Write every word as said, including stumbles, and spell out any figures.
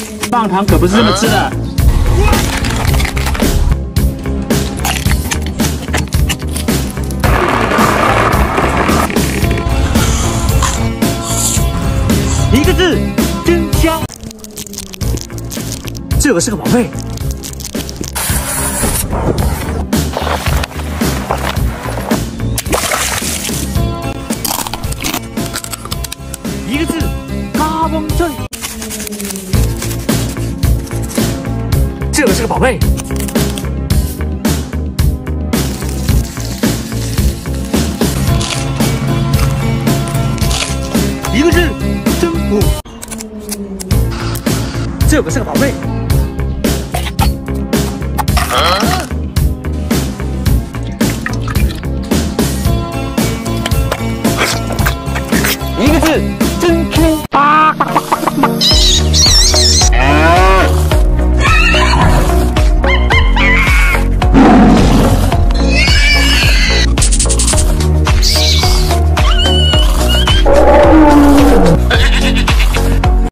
棒糖可不是这么吃的。一个字，真香。这个是个宝贝。一个字，嘎嘣脆。这个是个宝贝。一个字，真苦。这个是个宝贝。啊